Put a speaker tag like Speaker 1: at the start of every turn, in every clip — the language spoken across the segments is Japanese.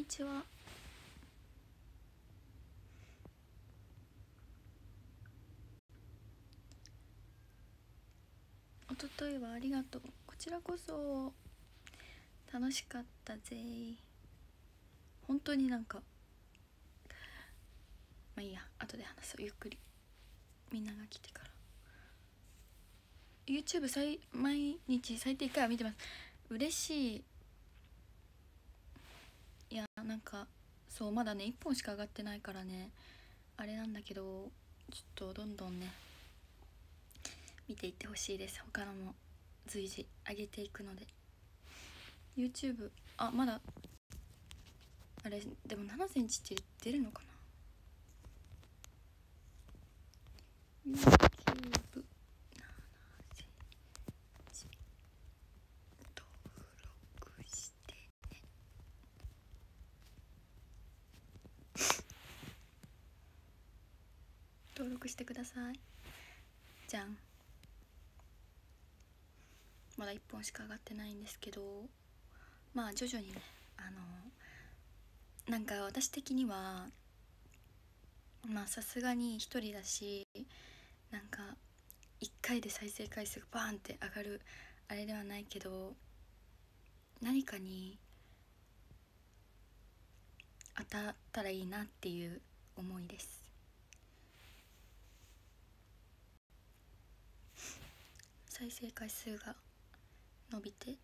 Speaker 1: ちは。おとといはありがとう。こちらこそ楽しかったぜ。本当になんかまあいいや、後で話そう。ゆっくりみんなが来てから。 YouTube 毎日最低1回は見てます。嬉しい。いやなんかそう、まだね1本しか上がってないからねあれなんだけど、ちょっとどんどんね見ていってほしいです。他のも随時上げていくので。 YouTube まだあれでも7センチって出るのかな。 YouTube 7センチ登録してね。登録してください。じゃん。まだ1本しか上がってないんですけど、まあ徐々にね、なんか私的にはまあさすがに一人だし、なんか1回で再生回数がバーンって上がるあれではないけど、何かに当たったらいいなっていう思いです。再生回数が伸びて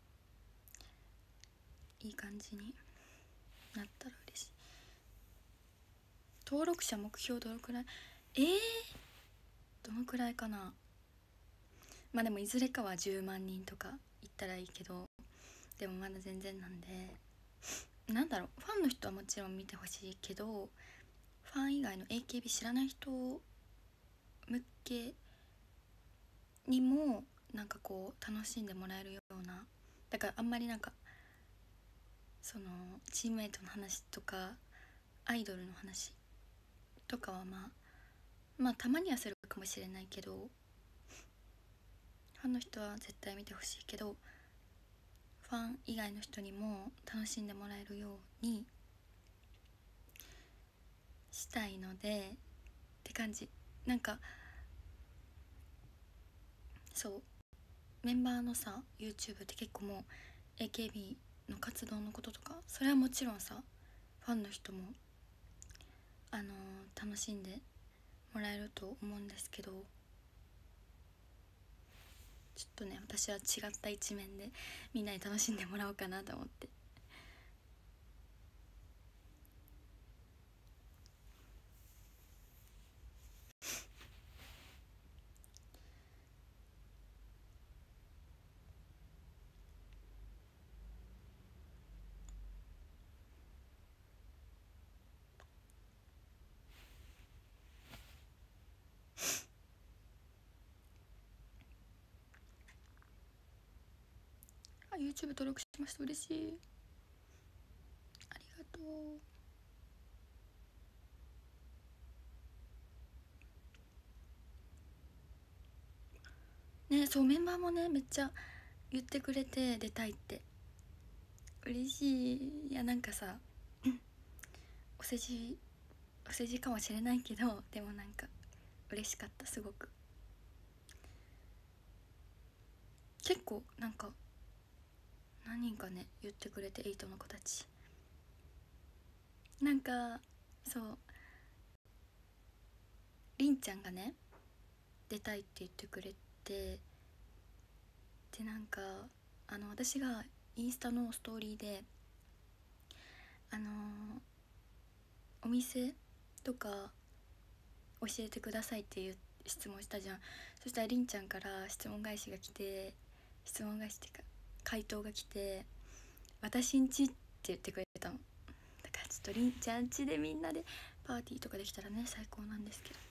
Speaker 1: いい感じになったら嬉しい。登録者目標どのくらい？どのくらいかな。まあでもいずれかは10万人とかいったらいいけど、でもまだ全然なんで、なんだろう、ファンの人はもちろん見てほしいけど、ファン以外の AKB 知らない人向けにもなんかこう楽しんでもらえるような、だからあんまりなんかそのチームメイトの話とかアイドルの話とかはまあたまにはするかもしれないけど、ファンの人は絶対見てほしいけど、ファン以外の人にも楽しんでもらえるようにしたいのでって感じ。なんかそうメンバーのさ YouTube って結構もう AKB の活動のこととか、それはもちろんさファンの人も楽しんでもらえると思うんですけど、ちょっとね私は違った一面でみんなに楽しんでもらおうかなと思って。YouTube 登録しました。嬉しい。ありがとうね。そうメンバーもねめっちゃ言ってくれて出たいって。嬉しい。いやなんかさお世辞かもしれないけど、でもなんか嬉しかった。すごく結構なんか何人かね言ってくれて、エイトの子たちなんかそうりんちゃんがね出たいって言ってくれて、でなんか私がインスタのストーリーでお店とか教えてくださいっていう質問したじゃん。そしたらりんちゃんから質問返しが来て、質問返しっていうか回答が来て、私んちって言ってくれたの。だからちょっとりんちゃんちでみんなでパーティーとかできたらね最高なんですけど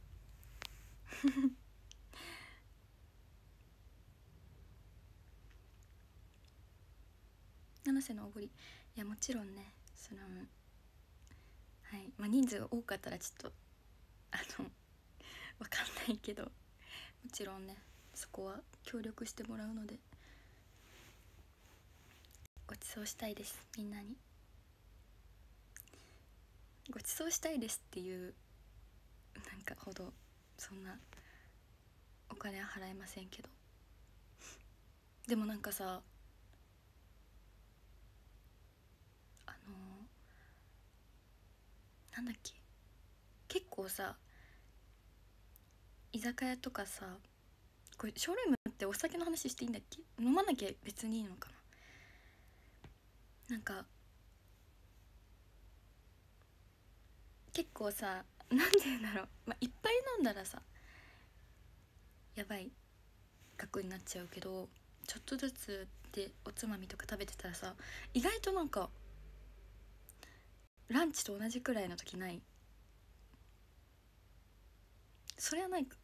Speaker 1: 七瀬のおごり、いやもちろんねはい、まあ人数が多かったらちょっとわかんないけど、もちろんねそこは協力してもらうのでご馳走したいですみんなに。 ごちそうしたいですっていうなんかほどそんなお金は払えませんけど、でもなんかさ、なんだっけ、結構さ居酒屋とかさ、これショールームってお酒の話していいんだっけ、飲まなきゃ別にいいのかな、なんか結構さ、なんて言うんだろう、いっぱい飲んだらさやばい額になっちゃうけど、ちょっとずつでおつまみとか食べてたらさ、意外となんかランチと同じくらいの時ない？それはないか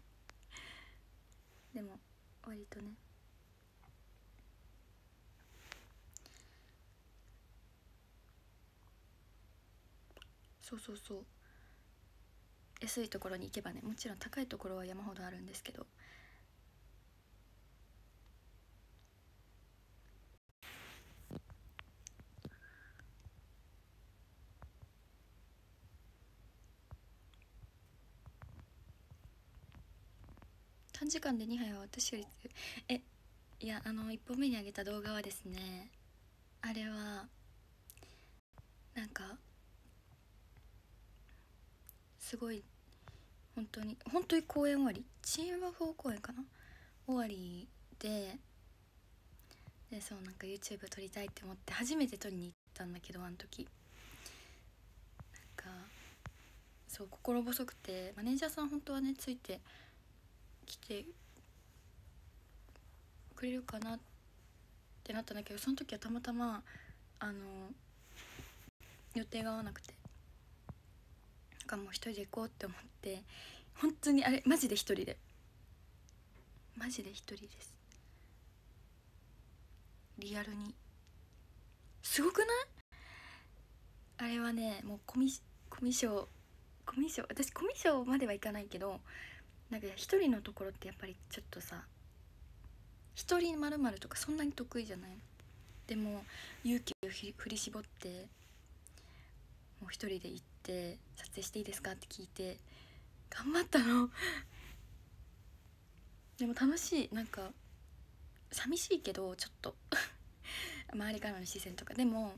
Speaker 1: でも割とね。そうそうそう、安いところに行けばね、もちろん高いところは山ほどあるんですけど、短時間で2杯は私よりいや、1本目に上げた動画はですね、あれはなんかすごい本当に公演終わり、チームバフォー公演かな、終わりでそう、なんか YouTube 撮りたいって思って初めて撮りに行ったんだけど、あの時なんかそう心細くて、マネージャーさん本当はねついてきてくれるかなってなったんだけど、その時はたまたま予定が合わなくて、なんかもう一人で行こうって思って、本当にあれマジで一人です。リアルにすごくない？あれはね、もうコミュ障、私コミュ障まではいかないけど、なんか一人のところってやっぱりちょっとさ、一人まるまるとかそんなに得意じゃないの。でも勇気を振り絞って、もう一人で行って撮影していいですかって聞いて頑張ったのでも楽しい、なんか寂しいけどちょっと周りからの視線とかでも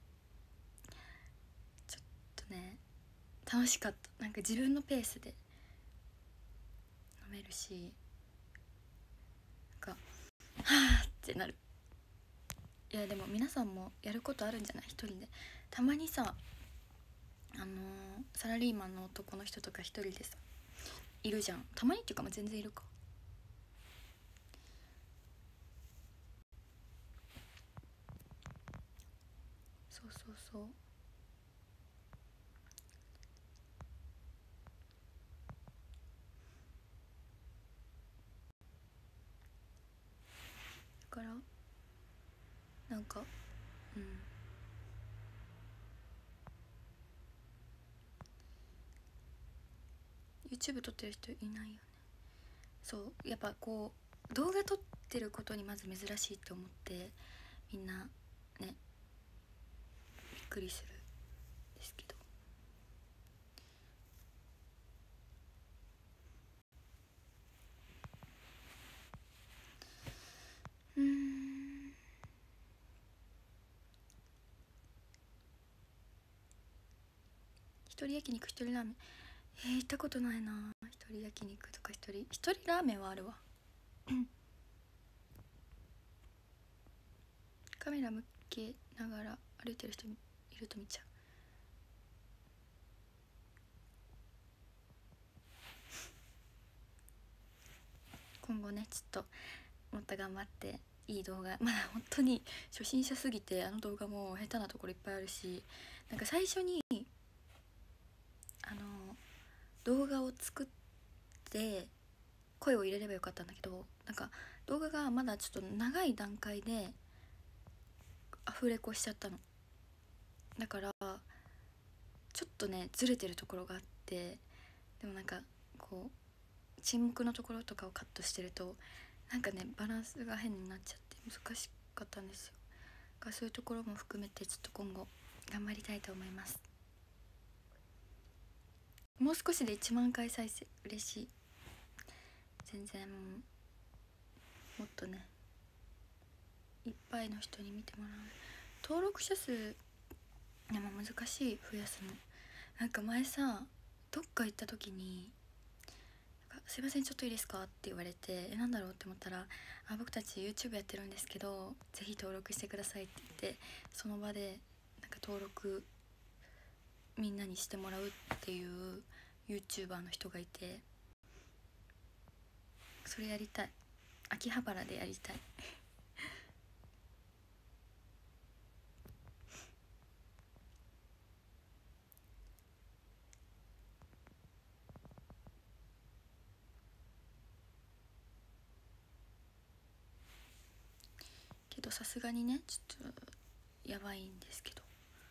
Speaker 1: ちょっとね楽しかった。なんか自分のペースで飲めるし、なんかはぁってなる。いやでも皆さんもやることあるんじゃない？一人でたまにさ、サラリーマンの男の人とか一人でさいるじゃん。たまにっていうか、全然いるか。そうそうそう、だからなんかうん、 YouTube 撮ってる人いないよね。そうやっぱこう動画撮ってることにまず珍しいって思って、みんなねびっくりするんですけど、一人焼肉一人ラーメン、行ったことないな。一人焼肉とか一人ラーメンはあるわカメラ向けながら歩いてる人いると見ちゃう。今後ねちょっともっと頑張っていい動画、まだ本当に初心者すぎて、あの動画も下手なところいっぱいあるし、なんか最初に動画を作って声を入れればよかったんだけど、なんか動画がまだちょっと長い段階でアフレコしちゃったの。だからちょっとねずれてるところがあって、でもなんかこう沈黙のところとかをカットしてるとなんかねバランスが変になっちゃって難しかったんですよ。だからそういうところも含めてちょっと今後頑張りたいと思います。 もう少しで1万回再生嬉しい。全然もっとねいっぱいの人に見てもらう。登録者数でも難しい増やすの。なんか前さどっか行った時にすいませんちょっといいですかって言われてなんだろうって思ったら僕たち YouTube やってるんですけどぜひ登録してくださいって言ってその場でなんか登録みんなにしてもらうっていう YouTuber の人がいて、それやりたい。秋葉原でやりたい。けどさすがにねちょっとやばいんですけど、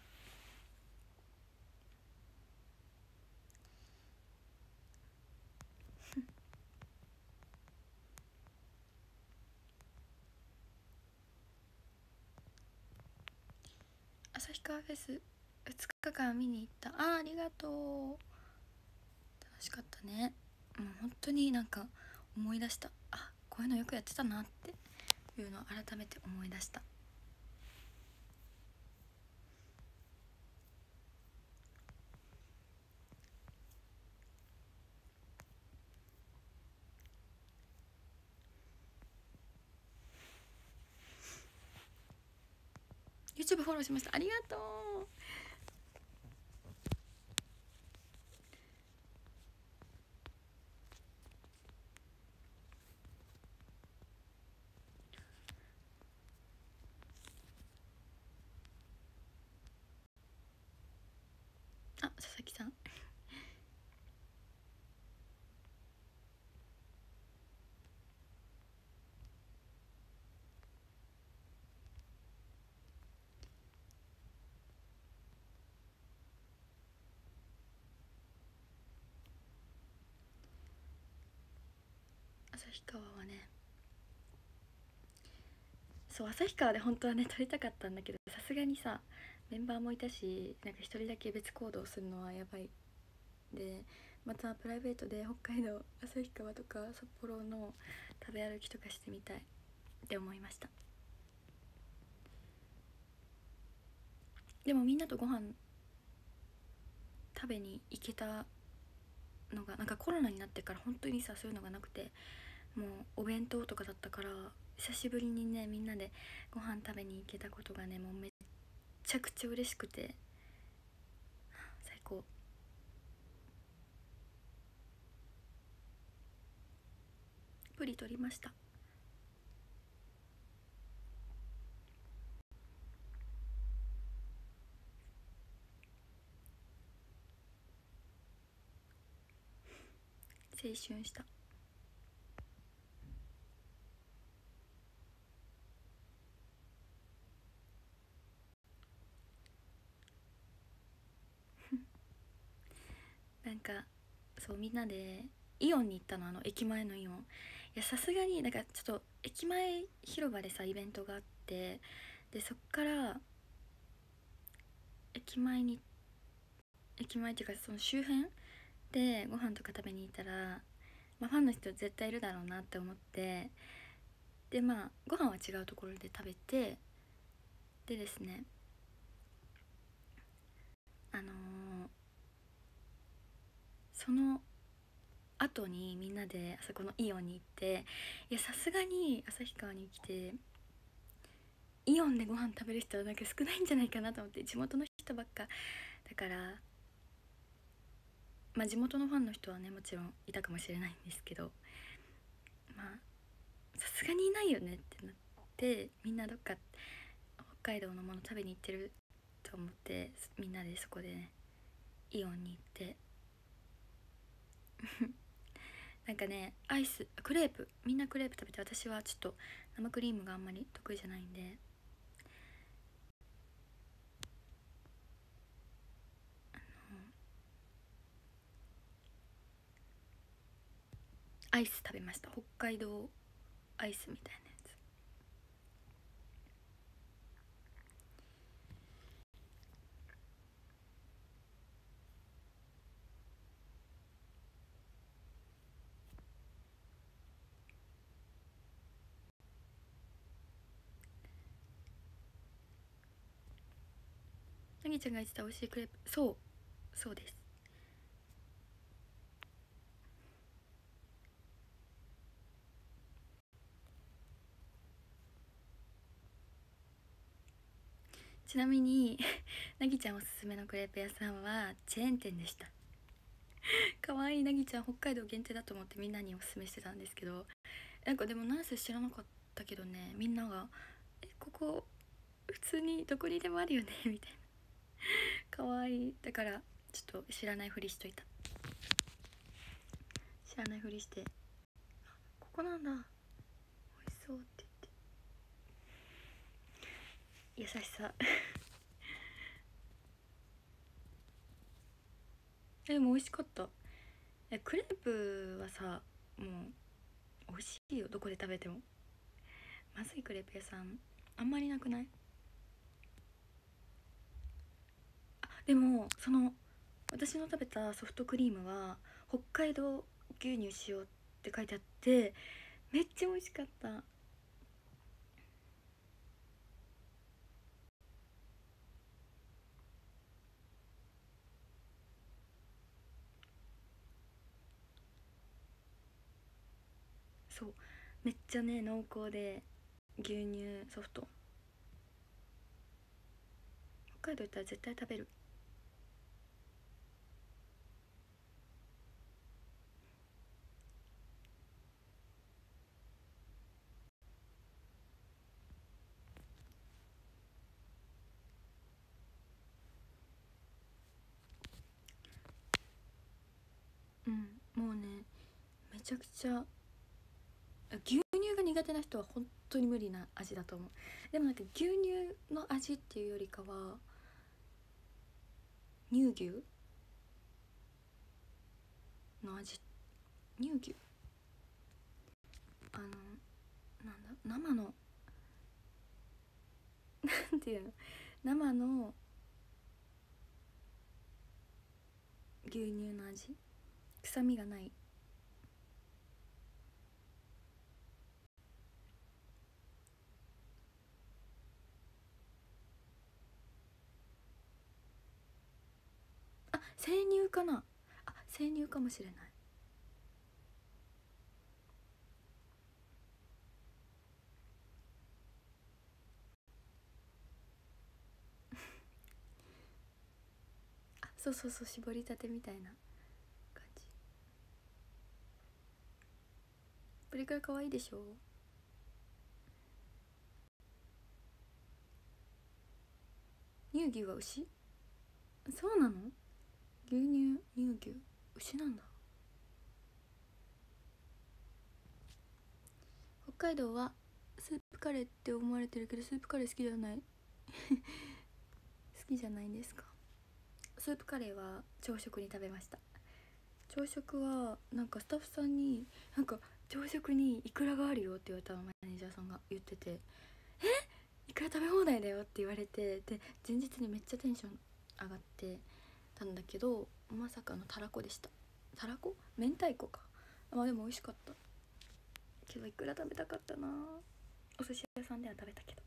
Speaker 1: 旭川フェス2日間見に行った。ありがとう、楽しかったね。もう本当になんか思い出した。こういうのよくやってたなっていうのを改めて思い出した。YouTube フォローしました。ありがとう。佐々木さん旭川はね、そう旭川で本当はね撮りたかったんだけどさすがにさメンバーもいたしなんか一人だけ別行動するのはやばい。でまたプライベートで北海道旭川とか札幌の食べ歩きとかしてみたいって思いました。でもみんなとご飯食べに行けたのがなんかコロナになってから本当にさそういうのがなくて、もうお弁当とかだったから久しぶりにねみんなでご飯食べに行けたことがねもうめっちゃくちゃ嬉しくて最高。プリ取りました。青春した。なんかそうみんなでイオンに行ったの、駅前のイオン。いやさすがになんかちょっと駅前広場でさイベントがあって、でそっから駅前っていうかその周辺でご飯とか食べに行ったら、ファンの人絶対いるだろうなって思って、でご飯は違うところで食べて、でですねあのーその後にみんなであそこのイオンに行って、いやさすがに旭川に来てイオンでご飯食べる人はなんか少ないんじゃないかなと思って、地元の人ばっかだから、地元のファンの人はねもちろんいたかもしれないんですけど、さすがにいないよねってなって、みんなどっか北海道のもの食べに行ってると思ってみんなでそこでねイオンに行ってなんかねアイスクレープみんなクレープ食べて、私はちょっと生クリームがあんまり得意じゃないんでアイス食べました。北海道アイスみたいなやつ。 なぎちゃんが言ってた美味しいクレープ、そうです。ちなみになぎちゃんおすすめのクレープ屋さんはチェーン店でした。かわいいなぎちゃん、北海道限定だと思ってみんなにおすすめしてたんですけど、なんかでもなんせ知らなかったけどね、みんながここ普通にどこにでもあるよねみたいな。かわいい。だからちょっと知らないふりしといた。知らないふりして、ここなんだ、美味しそうって言って、優しさでも美味しかった。クレープはさ、もう美味しいよ、どこで食べても。まずいクレープ屋さんあんまりなくない？でもその私の食べたソフトクリームは北海道牛乳使用って書いてあって、めっちゃ美味しかった。そう、めっちゃね濃厚で、牛乳ソフト、北海道行ったら絶対食べる。うん、もうね、めちゃくちゃ牛乳が苦手な人は本当に無理な味だと思う。でもなんか牛乳の味っていうよりかは乳牛の味、乳牛、あのなんだ、生のなんていうの、生の牛乳の味、臭みがない。あ、生乳かな。あ、生乳かもしれない。あ、そうそうそう、絞りたてみたいな感じ。これくらい可愛いでしょ。乳牛は牛？そうなの？牛乳乳牛牛なんだ。北海道はスープカレーって思われてるけど、スープカレー好きじゃない好きじゃないんですか？スープカレーは朝食に食べました。朝食はなんかスタッフさんになんか朝食にイクラがあるよって言われたの、マネージャーさんが言ってて、イクラ食べ放題だよって言われて、で前日にめっちゃテンション上がってたんだけど、まさかのたらこでした。たらこ、明太子か。まあでも美味しかったけど、イクラ食べたかったな。お寿司屋さんでは食べたけど。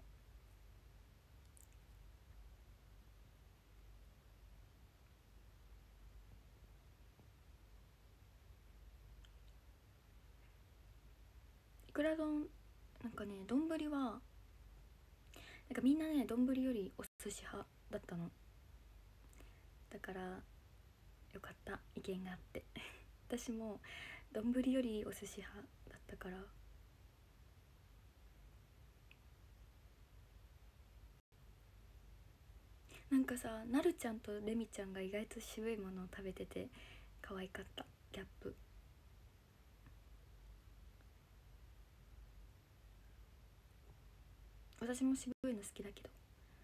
Speaker 1: いくら丼、なんかね、丼はなんかみんなね、丼よりお寿司派だったの。だからよかった、意見があって私も丼よりお寿司派だったから。なんかさ、なるちゃんとレミちゃんが意外と渋いものを食べてて可愛かった、ギャップ。私も渋いの好きだけど。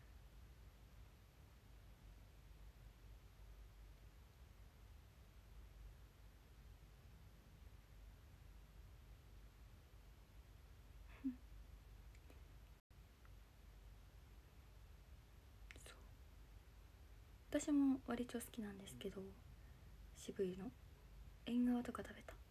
Speaker 1: そう、私も割と好きなんですけど、渋いの縁側とか食べた。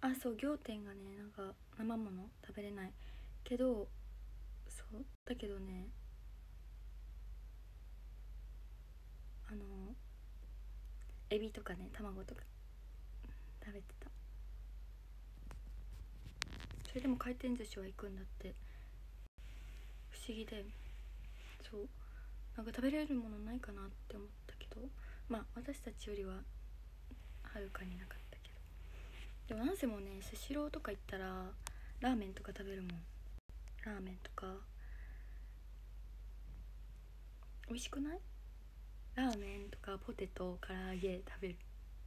Speaker 1: あ、そう、仰天がね、なんか生もの食べれないけど、そうだけどね、エビとかね、卵とか食べてた。それでも回転寿司は行くんだって。不思議で、そう、なんか食べれるものないかなって思ったけど、まあ私たちよりははるかになかったけど、でもなんせもね、スシローとか行ったらラーメンとか食べるもん。ラーメンとか美味しくない？ラーメンとかポテト、唐揚げ食べる。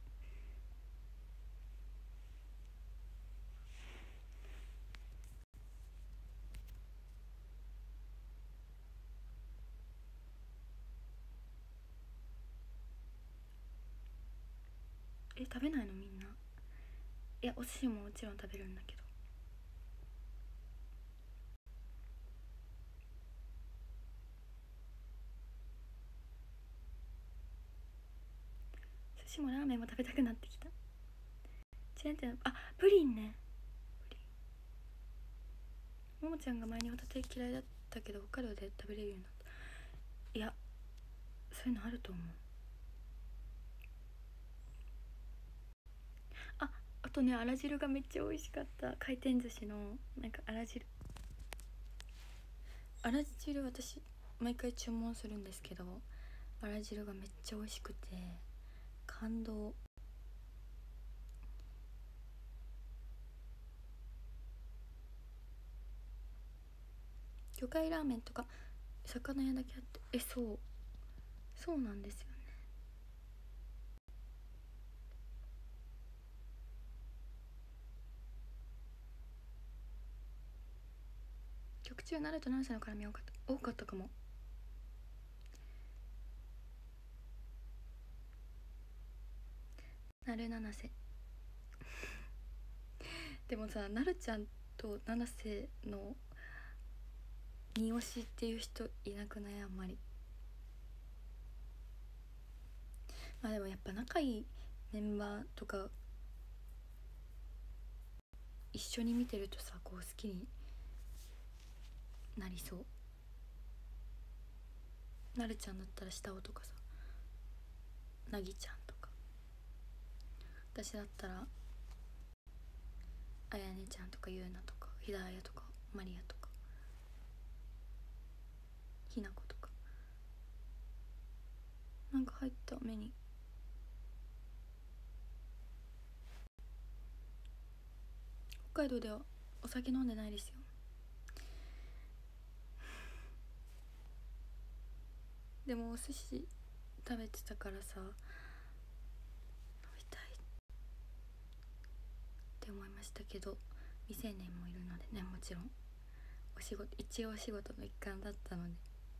Speaker 1: 食べないのみんな？いや、お寿司ももちろん食べるんだけど、寿司もラーメンも食べたくなってきた。チェーン店、あ、プリンね。プリン、ももちゃんが前にホタテ嫌いだったけど北海道で食べれるようになった。いや、そういうのあると思う。あとね、あら汁がめっちゃ美味しかった。回転寿司のなんかあら汁、私毎回注文するんですけど、あら汁がめっちゃ美味しくて感動。魚介ラーメンとか魚屋だけあって、そうなんですよね。曲中なると何歳の絡み多かったかも。なる七瀬でもさ、なるちゃんと七瀬の二推しっていう人いなくない？あんまり。まあでもやっぱ仲いいメンバーとか一緒に見てるとさ、こう好きになりそう。なるちゃんだったら下尾とかさ、なぎちゃんとか、私だったらあやねちゃんとかゆうなとかひだあやとかマリアとかひなことか。なんか入った目に。北海道ではお酒飲んでないですよ。でもお寿司食べてたからさ、飲みたいって思いましたけど、未成年もいるのでね、もちろん一応お仕事の一環だったので。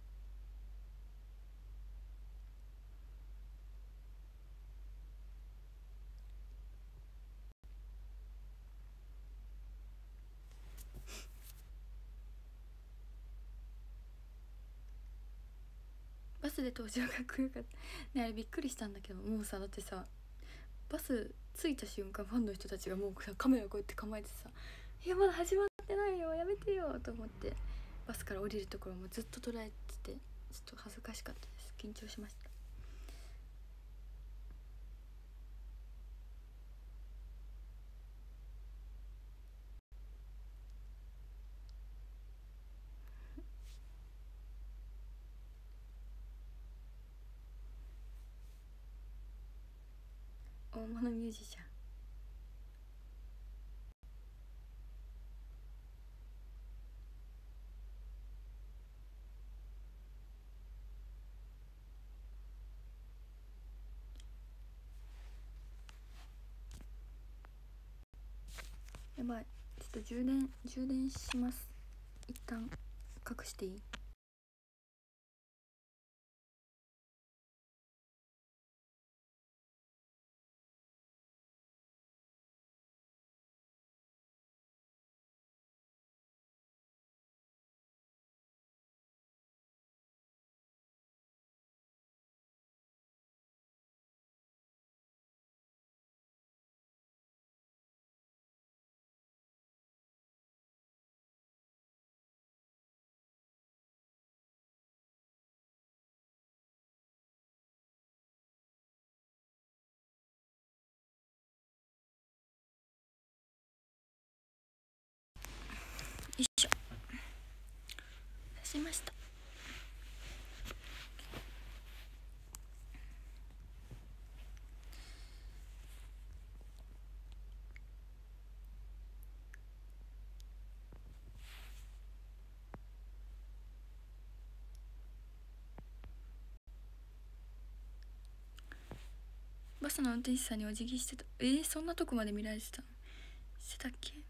Speaker 1: バスで登場かっこよかったね。あれびっくりしたんだけど、もうさ、だってさ、バス着いた瞬間ファンの人たちがもうカメラこうやって構えてさ、いやまだ始まってないよ、やめてよと思って、バスから降りるところもずっと捉えてて、ちょっと恥ずかしかったです。緊張しました。大物ミュージシャン。やばい、ちょっと充電します。一旦隠していい？ バスの運転手さんにお辞儀してた。そんなとこまで見られてたの？してたっけ？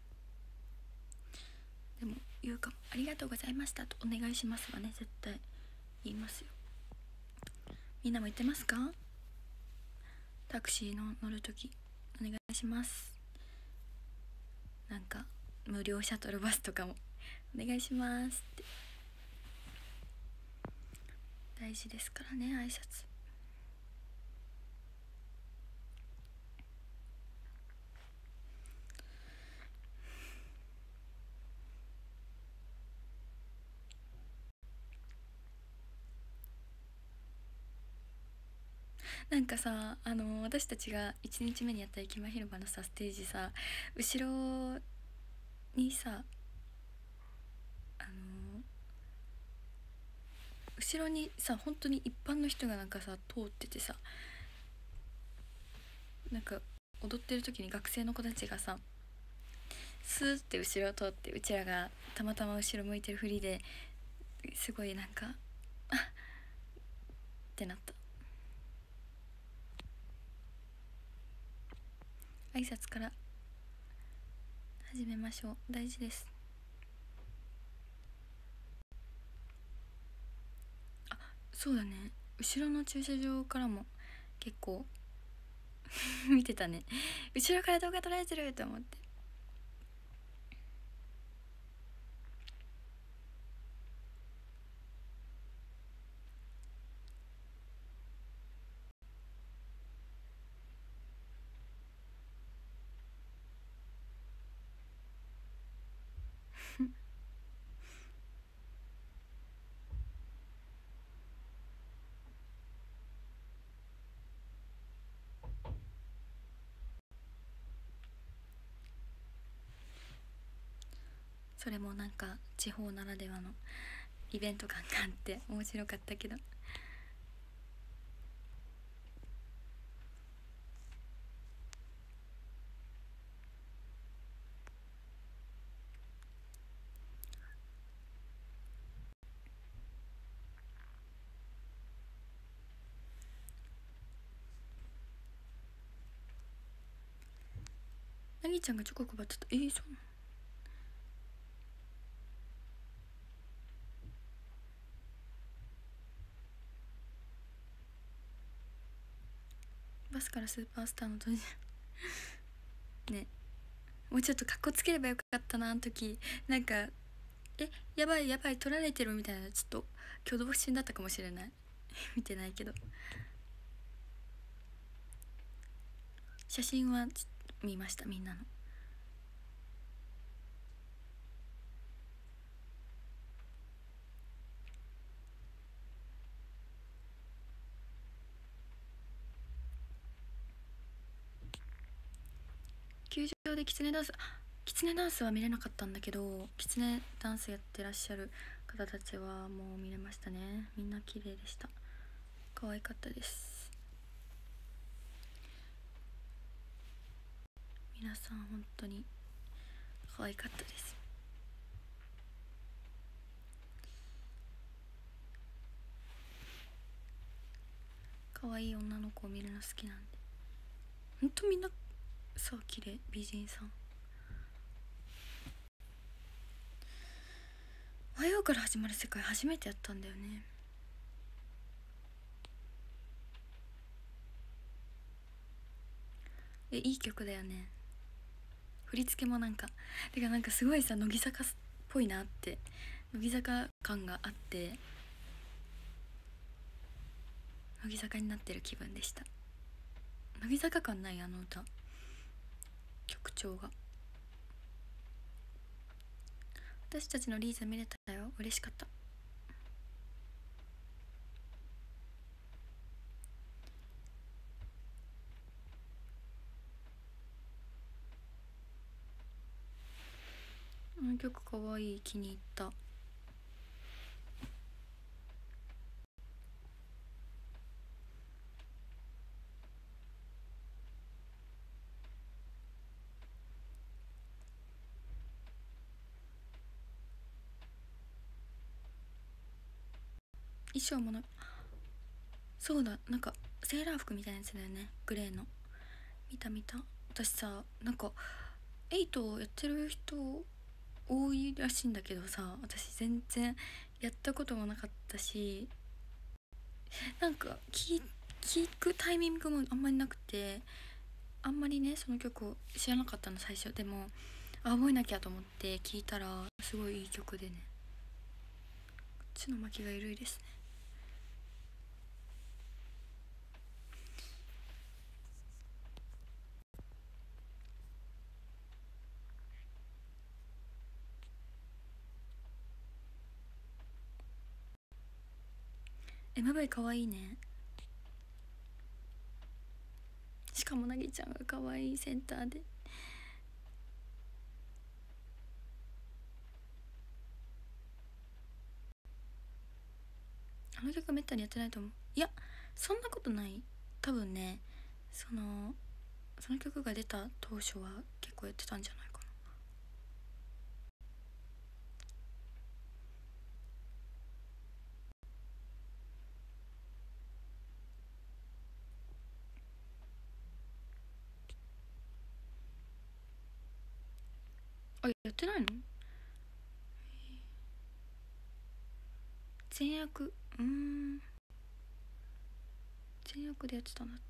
Speaker 1: でも言うかも。ありがとうございましたとお願いしますはね、絶対言いますよ。みんなも言ってますか？タクシーの乗るときお願いします。なんか無料シャトルバスとかもお願いしますって大事ですからね、挨拶。なんかさ、私たちが1日目にやった駅前広場のさステージさ、後ろにさ後ろにさ本当に一般の人がなんかさ通っててさ、なんか踊ってる時に学生の子たちがさスーって後ろを通って、うちらがたまたま後ろ向いてるふりですごいなんかあっってなった。挨拶から始めましょう、大事です。あ、そうだね、後ろの駐車場からも結構見てたね。後ろから動画撮られてると思って。それもなんか地方ならではのイベント感があって面白かったけど、なぎちゃんがチョコ配ってた。そうなの？バスからスーパースターの登場ね。もうちょっとカッコつければよかったな、あの時。なんかやばいやばい撮られてるみたいな、ちょっと挙動不審だったかもしれない見てないけど。写真は見ました、みんなの。球場でキツネダンスは見れなかったんだけど、キツネダンスやってらっしゃる方たちはもう見れましたね。みんな綺麗でした。可愛かったです。皆さん本当に可愛かったです。可愛い女の子を見るの好きなんで。ほんとみんなさ綺麗、美人さん。おはようから始まる世界初めてやったんだよね。いい曲だよね。振り付けもなんかすごいさ、乃木坂っぽいなって、乃木坂感があって、乃木坂になってる気分でした。乃木坂感ない？あの歌、曲調が。私たちのリーザ見れたよ、嬉しかった。あの曲かわいい、気に入った。衣装もそうだ、なんかセーラー服みたいなやつだよね、グレーの。見た見た。私さ、なんか8やってる人多いらしいんだけどさ、私全然やったこともなかったし、なんか聞くタイミングもあんまりなくて、あんまりねその曲を知らなかったの最初。でも覚えなきゃと思って聞いたらすごいいい曲でね、こっちの巻きが緩いですね。MV かわいいね。しかもなぎちゃんがかわいいセンターで。あの曲めったにやってないと思う。いやそんなことない。多分ね、その曲が出た当初は結構やってたんじゃないかな。あ、やってないの？全役、全役でやってたんだって。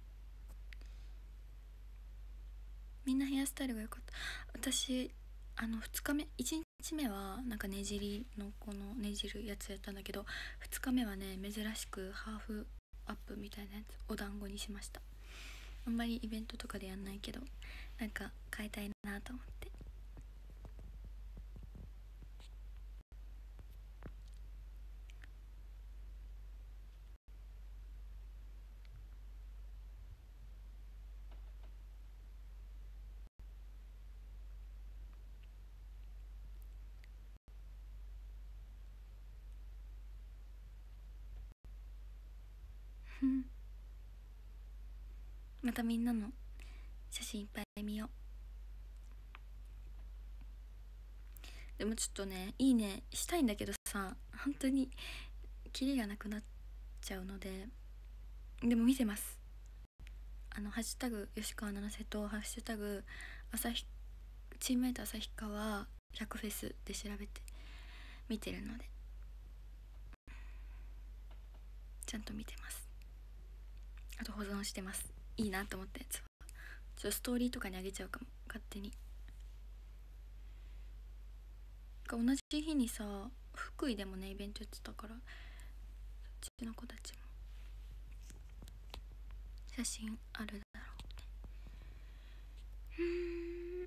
Speaker 1: みんなヘアスタイルが良かった。私2日目、1日目はなんかねじりのこのねじるやつやったんだけど、2日目はね珍しくハーフアップみたいなやつお団子にしました。あんまりイベントとかでやんないけど、なんか変えたいなと思って。またみんなの写真いっぱい見よう。でもちょっとねいいねしたいんだけどさ、本当にキリがなくなっちゃうので。でも見てます。ハッシュタグ吉川七瀬とハッシュタグ朝日チームメイト旭川100フェスで調べて見てるので、ちゃんと見てます。あと保存してます。いいなと思ったやつはちょっとストーリーとかにあげちゃうかも、勝手に。同じ日にさ福井でもねイベントやってたから、そっちの子たちも写真あるだろうね。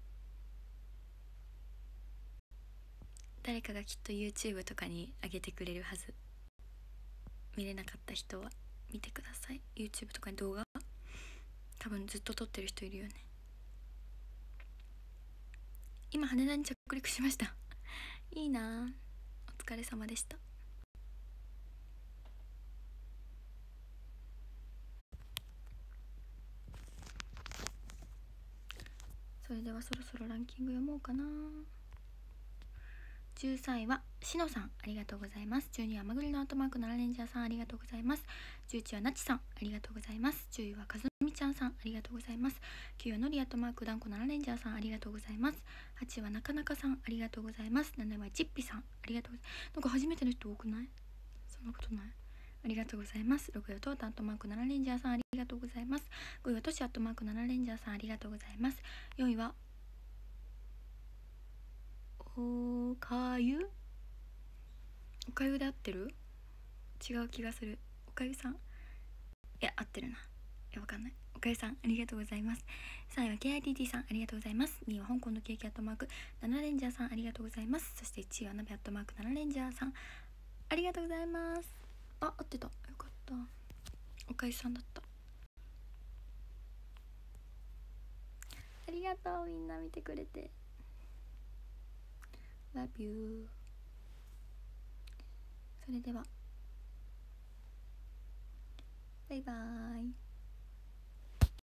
Speaker 1: 誰かがきっと YouTube とかに上げてくれるはず。見れなかった人は見てください。 YouTube とかに動画多分ずっと撮ってる人いるよね。今羽田に着陸しましたいいな、お疲れ様でした。それではそろそろランキング読もうかな。13位はしのさん、ありがとうございます。12位はまぐりのアートマーク7レンジャーさん、ありがとうございます。11位はなちさん、ありがとうございます。10位はかずみちゃんさん、ありがとうございます。9位はのりアートマークだんこ7レンジャーさん、ありがとうございます。8位はなかなかさん、ありがとうございます。7位はちっぴさん、ありがとうございます。なんか初めての人多くない？そんなことない。ありがとうございます。6位はトータアットマーク7レンジャーさん、ありがとうございます。5位はとしアットマーク7レンジャーさん、ありがとうございます。4位はおかゆで合ってる？違う気がする。おかゆさん、いや合ってるな。いやわかんない。おかゆさん、ありがとうございます。3位は KITT さん、ありがとうございます。2位は香港のケーキアットマーク7レンジャーさん、ありがとうございます。そして1位は鍋アットマーク7レンジャーさん、ありがとうございます。あ、合ってた、よかった。おかゆさんだった。ありがとう、みんな見てくれて。 Love you。 それではバイバーイ。